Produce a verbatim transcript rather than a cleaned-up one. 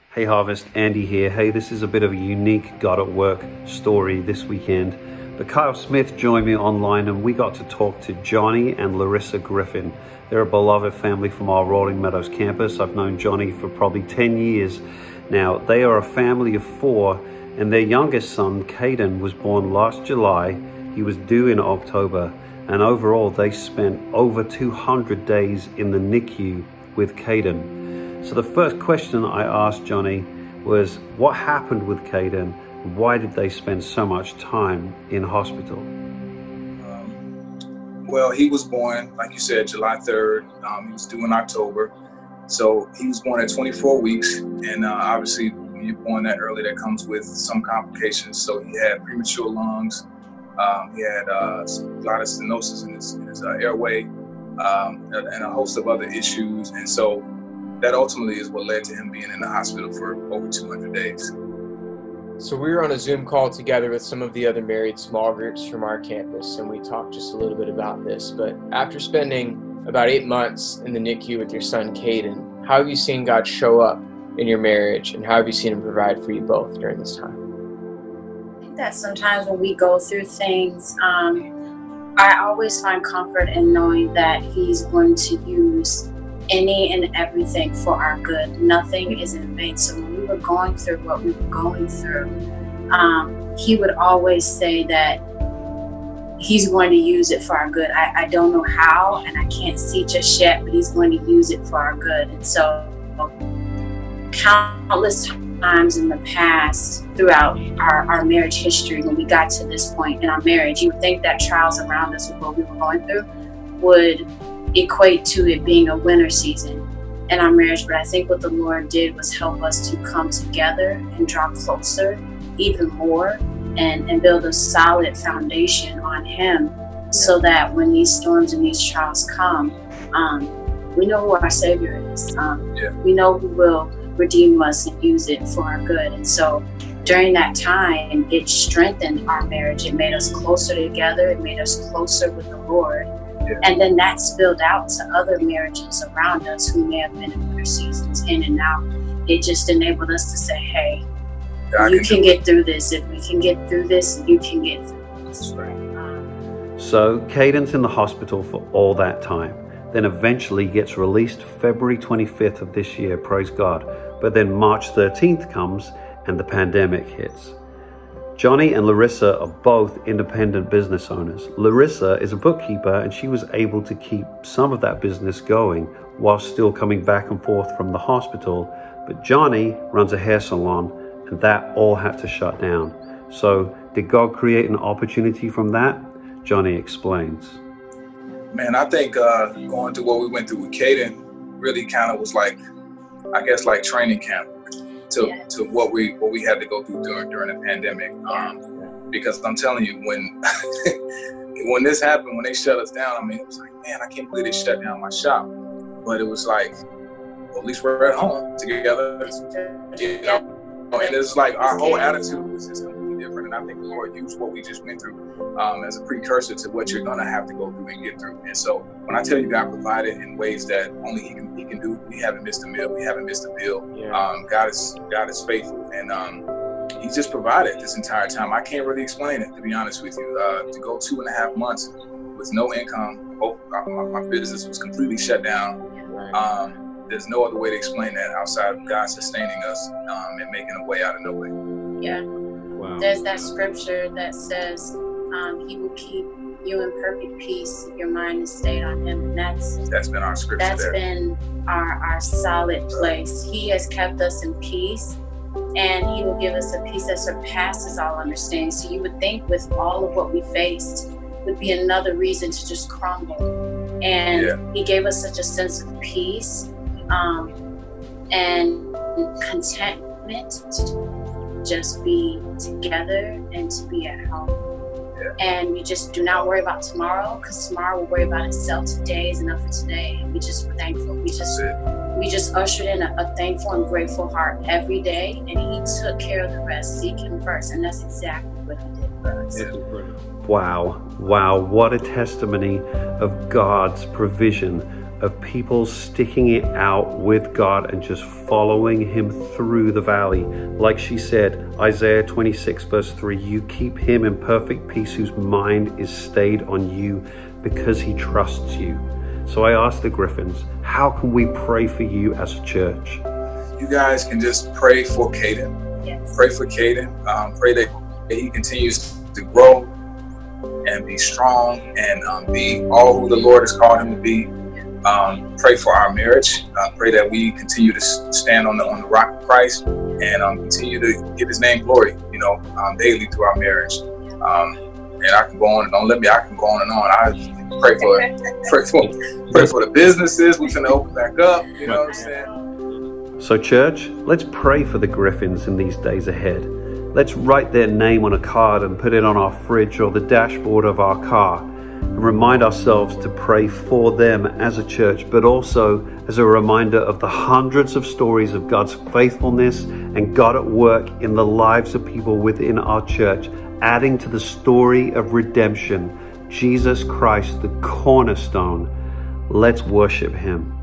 Hey Harvest, Andy here. Hey, this is a bit of a unique God at Work story this weekend. But Kyle Smith joined me online and we got to talk to Johnnie and Larissa Griffin. They're a beloved family from our Rolling Meadows campus. I've known Johnnie for probably ten years now. They are a family of four and their youngest son, Caden, was born last July. He was due in October, and overall they spent over two hundred days in the N I C U with Caden. So the first question I asked Johnnie was, what happened with Caden? Why did they spend so much time in hospital? Um, well, he was born, like you said, July third. Um, he was due in October. So he was born at twenty-four weeks. And uh, obviously, when you're born that early, that comes with some complications. So he had premature lungs. Um, he had uh, a lot of stenosis in his, in his uh, airway um, and, and a host of other issues. And so that ultimately is what led to him being in the hospital for over two hundred days. So we were on a Zoom call together with some of the other married small groups from our campus, and we talked just a little bit about this. But after spending about eight months in the N I C U with your son, Caden, how have you seen God show up in your marriage, and how have you seen him provide for you both during this time? I think that sometimes when we go through things, um, I always find comfort in knowing that he's going to use any and everything for our good. Nothing is in vain. So when we were going through what we were going through, um, he would always say that he's going to use it for our good. I, I don't know how, and I can't see just yet, but he's going to use it for our good. And so countless times in the past throughout our, our marriage history, when we got to this point in our marriage, you would think that trials around us with what we were going through would equate to it being a winter season in our marriage. But I think what the Lord did was help us to come together and draw closer even more and, and build a solid foundation on him, so that when these storms and these trials come, um, we know who our Savior is. Um, yeah. We know who will redeem us and use it for our good. And so during that time, it strengthened our marriage. It made us closer together. It made us closer with the Lord. Yeah. And then that spilled out to other marriages around us who may have been in winter seasons in and out. It just enabled us to say, hey, God you can, can get through this. If we can get through this, you can get through this. Right. Um, so Caden's in the hospital for all that time, then eventually gets released February twenty-fifth of this year, praise God. But then March thirteenth comes and the pandemic hits. Johnnie and Larissa are both independent business owners. Larissa is a bookkeeper and she was able to keep some of that business going while still coming back and forth from the hospital. But Johnnie runs a hair salon and that all had to shut down. So did God create an opportunity from that? Johnnie explains. Man, I think uh, going through what we went through with Caden really kind of was like, I guess like training camp. To, yeah. to what we what we had to go through during during the pandemic, um, because I'm telling you, when when this happened, when they shut us down, I mean, it was like, man, I can't believe they shut down my shop. But it was like, well, at least we're at home together, you know. And it's like our whole attitude was just completely different. And I think the Lord used what we just went through um, as a precursor to what you're gonna have to go through and get through. And so when I tell you God provided in ways that only He can He can do, we haven't missed a meal, we haven't missed a bill. Yeah. Um, God is God is faithful, and um, He just provided this entire time. I can't really explain it, to be honest with you. Uh, to go two and a half months with no income, both, uh, my, my business was completely shut down. Um, there's no other way to explain that outside of God sustaining us um, and making a way out of no way. Yeah. Wow. There's that scripture that says um, He will keep you in perfect peace if your mind is stayed on Him. And that's that's been our scripture. That's there. been our, our solid place. He has kept us in peace, and He will give us a peace that surpasses all understanding. So you would think with all of what we faced would be another reason to just crumble. And yeah. He gave us such a sense of peace um, and contentment to just be together and to be at home. Yeah. And we just do not worry about tomorrow, because tomorrow will worry about itself. Today is enough for today, and we just were thankful. We just we just ushered in a, a thankful and grateful heart every day, and He took care of the rest. Seek Him first, and that's exactly what He did for us. Yeah. Wow, wow, what a testimony of God's provision of people sticking it out with God and just following him through the valley. Like she said, Isaiah twenty-six verse three, you keep him in perfect peace whose mind is stayed on you because he trusts you. So I asked the Griffins, how can we pray for you as a church? You guys can just pray for Caden. Yes. Pray for Caden. Um, pray that he continues to grow and be strong and um, be all who the Lord has called him to be. Um, pray for our marriage. Uh, pray that we continue to stand on the on the rock of Christ and um, continue to give his name glory, you know, um, daily through our marriage. Um, and I can go on. Don't let me. I can go on and on. I pray for pray for pray for the businesses. We're gonna open back up. You know what I'm saying? So church, let's pray for the Griffins in these days ahead. Let's write their name on a card and put it on our fridge or the dashboard of our car, and remind ourselves to pray for them as a church, but also as a reminder of the hundreds of stories of God's faithfulness and God at work in the lives of people within our church, adding to the story of redemption, Jesus Christ, the cornerstone. Let's worship him.